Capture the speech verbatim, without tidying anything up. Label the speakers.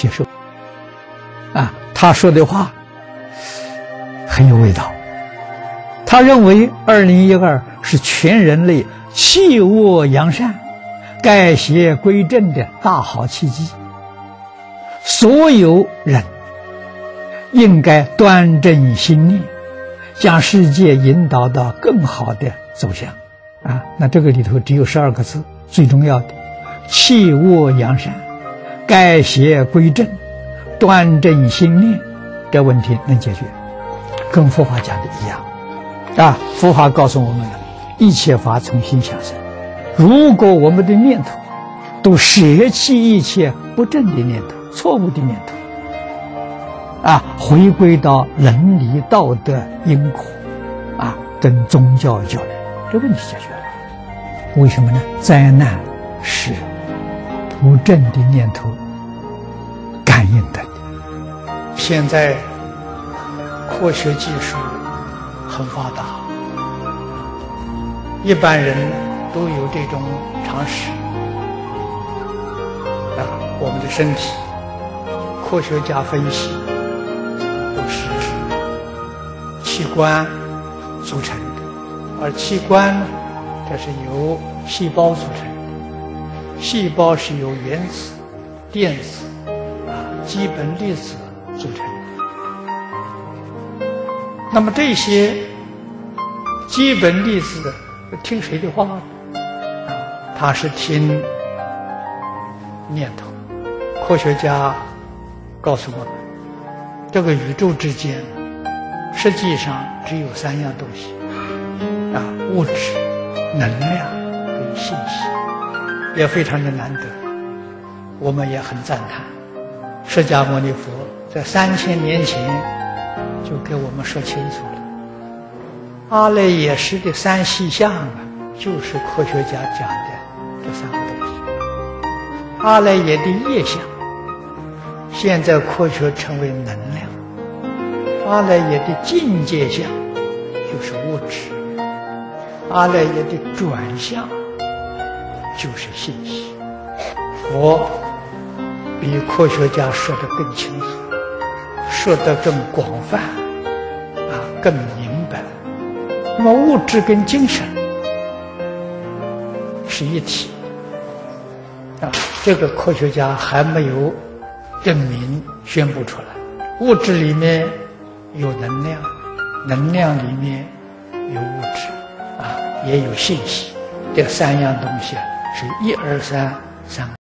Speaker 1: 接受。啊，他说的话很有味道。他认为二零一二是全人类弃恶扬善、改邪归正的大好契机，所有人应该端正心念，将世界引导到更好的走向。啊，那这个里头只有十二个字，最重要的：弃恶扬善、改邪归正、端正心念，这问题能解决，跟佛法讲的一样。啊，佛法告诉我们了，一切法从心想生。如果我们的念头都舍弃一切不正的念头、错误的念头，啊，回归到伦理道德因果，啊，跟宗教教育，这问题解决了。为什么呢？灾难是不正的念头感应的。现在科学技术很发达，一般人都有这种常识。啊，我们的身体，科学家分析都是器官组成的，而器官呢，这是由细胞组成的，细胞是由原子、电子、啊基本粒子组成的。那么这些基本粒子听谁的话呢？啊，它是听念头。科学家告诉我们，这个宇宙之间实际上只有三样东西：啊，物质、能量跟信息，也非常的难得。我们也很赞叹，释迦牟尼佛在三千年前就给我们说清楚了。阿赖耶识的三细相啊，就是科学家讲的这三个东西。阿赖耶的业相，现在科学称为能量；阿赖耶的境界相，就是物质；阿赖耶的转向，就是信息。佛比科学家说得更清楚，说得更广泛，啊，更明白。那么物质跟精神是一体，啊，这个科学家还没有证明宣布出来。物质里面有能量，能量里面有物质，啊，也有信息，这三样东西啊是一二三三。